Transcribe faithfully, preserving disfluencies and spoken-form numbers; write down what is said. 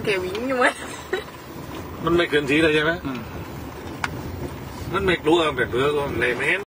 แกวิ่งอยู่ไหมมันไม่เกินทีเลยใช่ไหมมันไม่กลัวแบบเพื่อก็เลยไม่เห็น